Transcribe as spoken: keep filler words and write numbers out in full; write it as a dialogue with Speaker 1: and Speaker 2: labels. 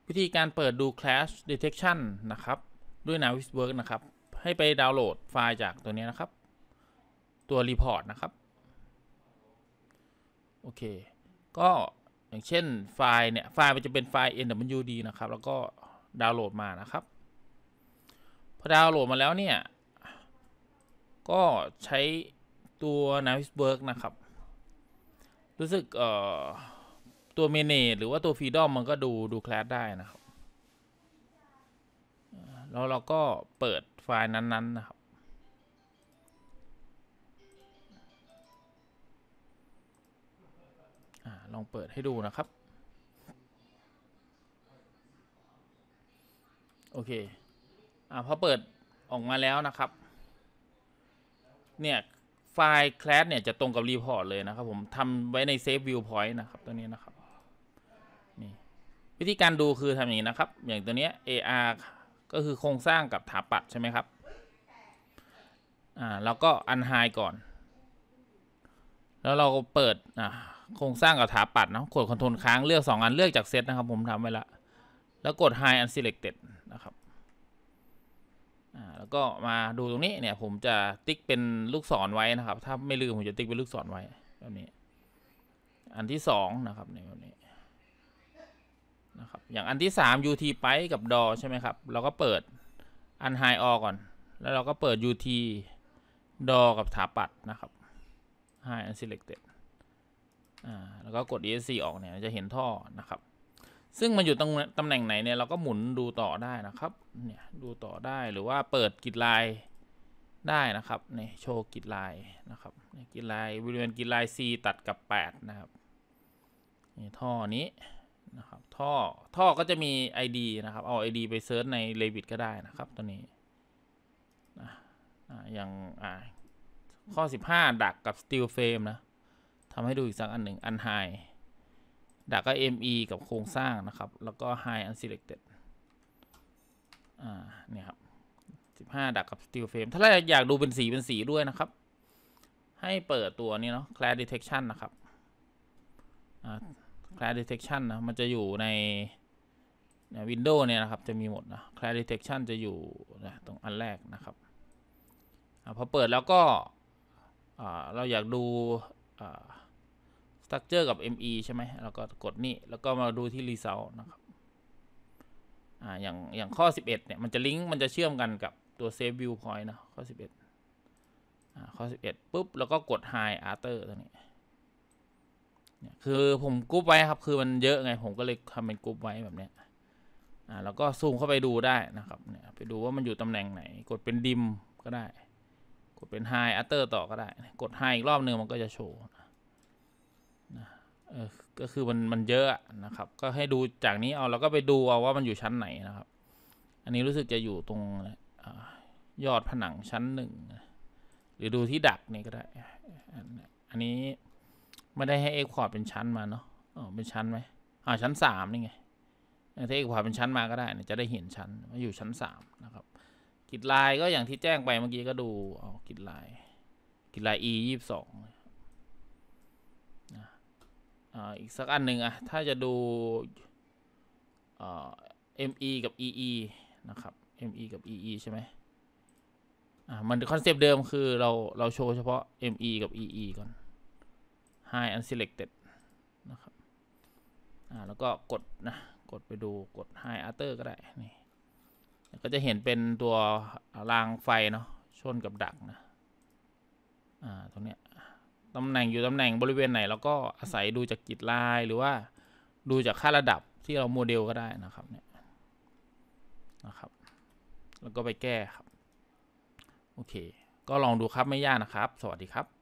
Speaker 1: วิธีการเปิดดู Clash Detection นะครับด้วย Navisworks นะครับให้ไปดาวน์โหลดไฟล์จากตัวนี้นะครับตัว Report นะครับโอเคก็อย่างเช่นไฟล์เนี่ยไฟล์มันจะเป็นไฟล์ เอ็น ดับเบิลยู ดี นะครับแล้วก็ดาวน์โหลดมานะครับพอดาวน์โหลดมาแล้วเนี่ยก็ใช้ตัว Navisworks นะครับรู้สึกเอ่อตัว Manage หรือว่าตัว Freedom มันก็ดูดู Clash ได้นะครับแล้วเราก็เปิดไฟล์นั้นๆนะครับลองเปิดให้ดูนะครับโอเคอ่าพอเปิดออกมาแล้วนะครับเนี่ยไฟล์ Clash เนี่ยจะตรงกับ Report เลยนะครับผมทำไว้ใน Save View Point นะครับตัวนี้นะครับนี่วิธีการดูคือทำอย่างนี้นะครับอย่างตัวนี้ เอ อาร์ ก็คือโครงสร้างกับถาปัดใช่ไหมครับอ่าเราก็ Unhide ก่อนแล้วเราเปิดอ่าโครงสร้างกับถาปัดนะกด Ctrl ค้างเลือกสองอันเลือกจากเซตนะครับผมทำไว้แล้วแล้วกด Hide Unselected นะครับอ่าแล้วก็มาดูตรงนี้เนี่ยผมจะติ๊กเป็นลูกศรไว้นะครับถ้าไม่ลืมผมจะติ๊กเป็นลูกศรไว้แบบนี้อันที่สองนะครับในแบบนี้นะครับอย่างอันที่สาม ยู ที ไปกับดอใช่ไหมครับเราก็เปิด Unhide All ก่อนแล้วเราก็เปิด ยู ที ดอกับถาปัดนะครับ Hide Unselected อ่าแล้วก็กด อี เอส ซี ออกเนี่ยจะเห็นท่อนะครับซึ่งมันอยู่ตรงตำแหน่งไหนเนี่ยเราก็หมุนดูต่อได้นะครับเนี่ยดูต่อได้หรือว่าเปิดกริดไลน์ได้นะครับเนี่ยโชว์กริดไลน์นะครับกริดไลน์บริเวณกริดไลน์ C ตัดกับแปดนะครับนี่ท่อนี้นะครับท่อท่อก็จะมี ไอ ดี นะครับเอา ไอ ดี ไปเซิร์ชใน Revit ก็ได้นะครับตัวนี้นะอย่างอ่าข้อสิบห้าดักกับ Steel Frame นะทำให้ดูอีกสักอันหนึ่ง Unhide ดักก็ เอ็ม อี กับโครงสร้างนะครับแล้วก็ Hide Unselected อ่าเนี่ยครับสิบห้าดักกับ Steel Frame ถ้าเราอยากดูเป็นสีเป็นสีด้วยนะครับให้เปิดตัวนี้เนาะ Clash Detection นะครับอ่า Clash Detection นะมันจะอยู่ในวินโดว์เนี่ยนะครับจะมีหมดนะ Clash Detection จะอยู่นะตรงอันแรกนะครับอพอเปิดแล้วก็เราอยากดูStructure กับ เอ็ม อี ใช่ไหมแล้วก็กดนี่แล้วก็มาดูที่ Result นะครับอ่าอย่างอย่างข้อสิบเอ็ดเนี่ยมันจะลิงก์มันจะเชื่อมกันกับตัว Save View Point นะข้อสิบเอ็ดอ่าข้อสิบเอ็ดปุ๊บแล้วก็กด Hide After ตัวนี้เนี่ยคือผมกรุ๊ปไว้ครับคือมันเยอะไงผมก็เลยทำเป็นกรุ๊ปไว้แบบเนี้ยอ่าแล้วก็ซูมเข้าไปดูได้นะครับเนี่ยไปดูว่ามันอยู่ตำแหน่งไหนกดเป็นดิมก็ได้กดเป็น Hide After ต่อก็ได้กด Hide อีกรอบนึงมันก็จะโชว์นะเออก็คือมันมันเยอะนะครับก็ให้ดูจากนี้เอาแล้วก็ไปดูเอาว่ามันอยู่ชั้นไหนนะครับอันนี้รู้สึกจะอยู่ตรงยอดผนังชั้นหนึ่งหรือดูที่ดักนี่ก็ได้อันนี้ไม่ได้ให้เอ็กพอร์ตเป็นชั้นมาเนาะอ๋อเป็นชั้นไหมอ่าชั้นสามนี่ไงถ้าเอ็กพอร์ตเป็นชั้นมาก็ได้จะได้เห็นชั้นว่าอยู่ชั้นสามนะครับกริดไลน์ก็อย่างที่แจ้งไปเมื่อกี้ก็ดูเอากริดไลน์กริดไลน์ อี ยี่สิบสองอ่าอีกสักอันหนึ่งอะถ้าจะดูเอ็ม อี กับ อี อี นะครับ เอ็ม อี กับ อี อี ใช่ไหมอ่ามันคอนเซปต์เดิมคือเราเราโชว์เฉพาะ เอ็ม อี กับ อี อี ก่อน Hide Unselected นะครับอ่าแล้วก็กดนะกดไปดูกด Hide After ก็ได้นี่ก็จะเห็นเป็นตัวรางไฟเนาะชนกับดักนะอ่าตรงเนี้ยตำแหน่งอยู่ตำแหน่งบริเวณไหนเราก็อาศัยดูจากกริดไลน์หรือว่าดูจากค่าระดับที่เราโมเดลก็ได้นะครับเนี่ยนะครับแล้วก็ไปแก้ครับโอเคก็ลองดูครับไม่ยากนะครับสวัสดีครับ